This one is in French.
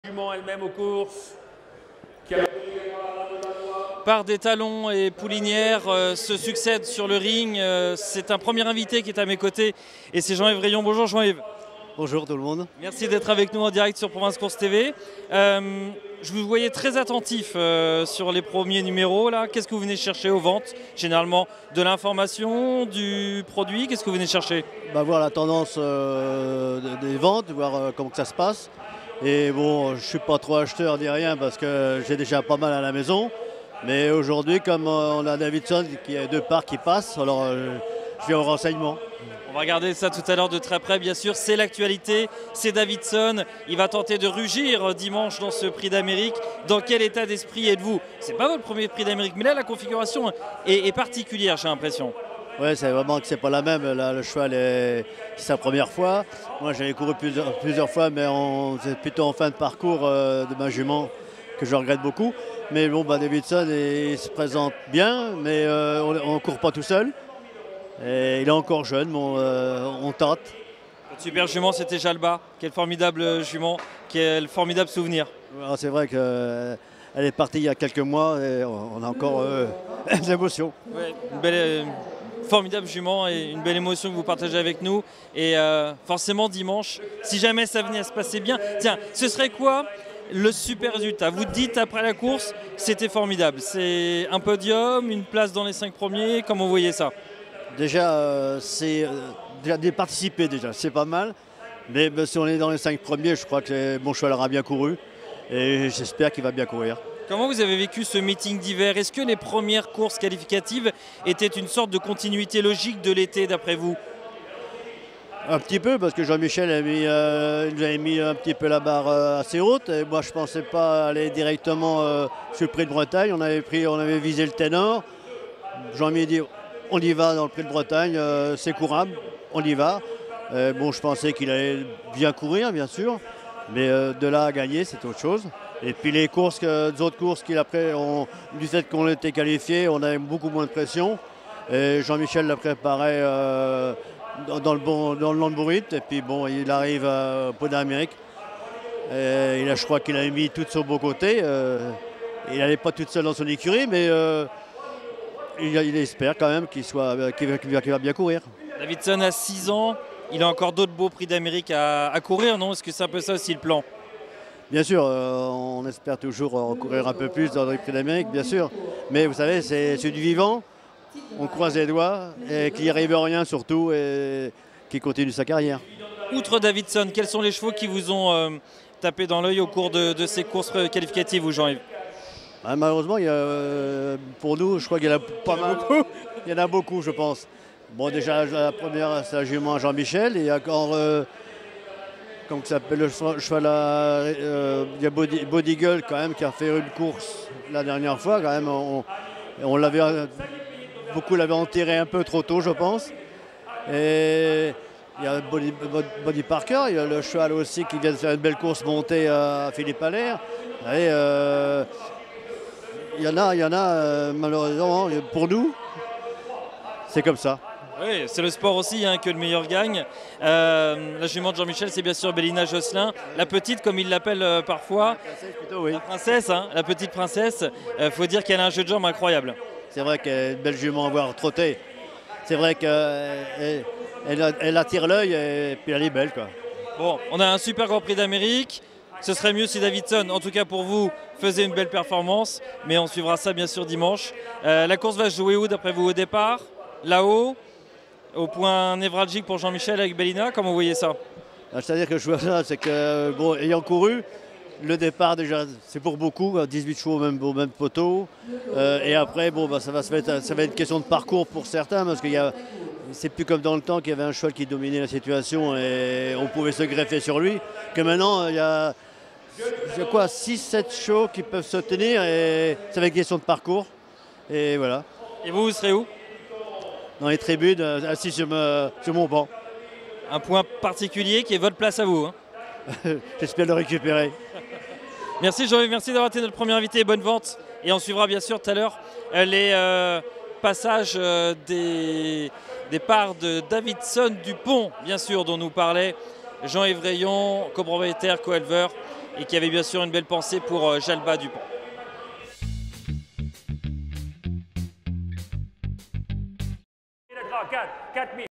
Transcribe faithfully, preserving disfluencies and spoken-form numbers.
Jument elle-même aux courses. Par des talons et poulinières euh, se succèdent sur le ring. Euh, c'est un premier invité qui est à mes côtés et c'est Jean-Yves Rayon. Bonjour Jean-Yves. Bonjour tout le monde. Merci d'être avec nous en direct sur Province Course T V. Euh, je vous voyais très attentif euh, sur les premiers numéros. Là, qu'est-ce que vous venez chercher aux ventes? Généralement de l'information, du produit. Qu'est-ce que vous venez chercher? Bah, voir la tendance euh, des ventes, voir euh, comment que ça se passe. Et bon, je suis pas trop acheteur ni rien parce que j'ai déjà pas mal à la maison. Mais aujourd'hui, comme euh, on a Davidson qui a deux parts qui passent, alors euh, je viens au renseignement. On va regarder ça tout à l'heure de très près, bien sûr. C'est l'actualité, c'est Davidson. Il va tenter de rugir dimanche dans ce prix d'Amérique. Dans quel état d'esprit êtes-vous? C'est pas votre premier prix d'Amérique, mais là, la configuration est, est particulière, j'ai l'impression. Oui, c'est vraiment que c'est pas la même. Là, le cheval est c'est sa première fois. Moi, j'avais couru plusieurs, plusieurs fois, mais c'est plutôt en fin de parcours euh, de ma jument que je regrette beaucoup. Mais bon, bah, Davidson, il, il se présente bien, mais euh, on ne court pas tout seul. Et il est encore jeune, bon, euh, on tente. Votre super jument, c'était Jalba. Quel formidable jument, quel formidable souvenir. C'est vrai qu'elle est partie il y a quelques mois et on a encore euh, des émotions. Ouais, une belle, euh, formidable jument et une belle émotion que vous partagez avec nous. Et euh, forcément, dimanche, si jamais ça venait à se passer bien, tiens, ce serait quoi le super résultat? Vous dites après la course, c'était formidable. C'est un podium, une place dans les cinq premiers. Comment vous voyez ça? Déjà, euh, c'est euh, déjà de participer déjà, c'est pas mal. Mais ben, si on est dans les cinq premiers, je crois que mon cheval aura bien couru. Et j'espère qu'il va bien courir. Comment vous avez vécu ce meeting d'hiver? Est-ce que les premières courses qualificatives étaient une sorte de continuité logique de l'été d'après vous? Un petit peu, parce que Jean-Michel a mis, euh, nous avait mis un petit peu la barre euh, assez haute. Et moi, je ne pensais pas aller directement euh, sur le Prix de Bretagne. On avait, pris, on avait visé le ténor. Jean-Mi dit on y va dans le Prix de Bretagne, euh, c'est courable, on y va. Euh, bon, je pensais qu'il allait bien courir, bien sûr. Mais euh, de là à gagner, c'est autre chose. Et puis les courses, que, les autres courses qu'il a pris, on, du fait qu'on était qualifié, on avait beaucoup moins de pression. Et Jean-Michel l'a préparé euh, dans, dans le bon, dans le Landbourrit. Et puis bon, il arrive euh, au Prix d'Amérique. Et il a, je crois qu'il a mis tout de son beau côté. Euh, il n'allait pas tout seul dans son écurie, mais euh, il, il espère quand même qu'il soit, qu'il va, qu'il va bien courir. Davidson a six ans. Il a encore d'autres beaux prix d'Amérique à, à courir, non? Est-ce que c'est un peu ça aussi le plan? Bien sûr, euh, on espère toujours euh, courir un peu plus dans les prix d'Amérique, bien sûr. Mais vous savez, c'est du vivant. On croise les doigts et qu'il n'y arrive rien surtout et qu'il continue sa carrière. Outre Davidson, quels sont les chevaux qui vous ont euh, tapé dans l'œil au cours de, de ces courses qualificatives, vous, Jean-Yves? Ah, malheureusement, il y a, euh, pour nous, je crois qu'il y en a pas mal. Il y en a beaucoup, je pense. Bon, déjà, la première, c'est la jument Jean-Michel. Il y a encore, euh, comment ça s'appelle, le cheval, euh, il y a Body, Body Girl, quand même, qui a fait une course la dernière fois. Quand même, on, on l'avait, beaucoup l'avaient enterré un peu trop tôt, je pense. Et il y a Body, Body Parker, il y a le cheval aussi qui vient de faire une belle course montée à Philippe Allaire. Et euh, il y en a, il y en a, euh, malheureusement, pour nous, c'est comme ça. Oui, c'est le sport aussi hein, que le meilleur gagne. Euh, la jument de Jean-Michel, c'est bien sûr Bélina Josselin. La petite, comme il l'appelle euh, parfois. La princesse, plutôt, oui. La princesse, hein, la petite princesse. Il euh, faut dire qu'elle a un jeu de jambes incroyable. C'est vrai qu'elle est une belle jument à voir trotter. C'est vrai qu'elle elle, elle attire l'œil et puis elle est belle, quoi. Bon, on a un super Grand Prix d'Amérique. Ce serait mieux si Davidson, en tout cas pour vous, faisait une belle performance. Mais on suivra ça bien sûr dimanche. Euh, la course va se jouer où d'après vous au départ? Là-haut? Au point névralgique pour Jean-Michel avec Bélina, comment vous voyez ça? C'est-à-dire que je vois ça, c'est que, bon, ayant couru, le départ déjà, c'est pour beaucoup, dix-huit chevaux même, au même poteau. Euh, et après, bon, bah, ça, va se mettre, ça va être une question de parcours pour certains, parce qu'il y a, c'est plus comme dans le temps qu'il y avait un cheval qui dominait la situation et on pouvait se greffer sur lui. Que maintenant, il y a, il y a quoi, six sept chevaux qui peuvent se tenir et ça va être une question de parcours. Et voilà. Et vous, vous serez où? Dans les tribunes, assis sur, me, sur mon banc. Un point particulier qui est votre place à vous. Hein. J'espère le récupérer. Merci Jean-Yves, merci d'avoir été notre premier invité. Bonne vente. Et on suivra bien sûr tout à l'heure les euh, passages euh, des, des parts de Davidson Dupont, bien sûr, dont nous parlait Jean-Yves Rayon, copropriétaire, co-éleveur et qui avait bien sûr une belle pensée pour euh, Jalba Dupont. quatre, quatre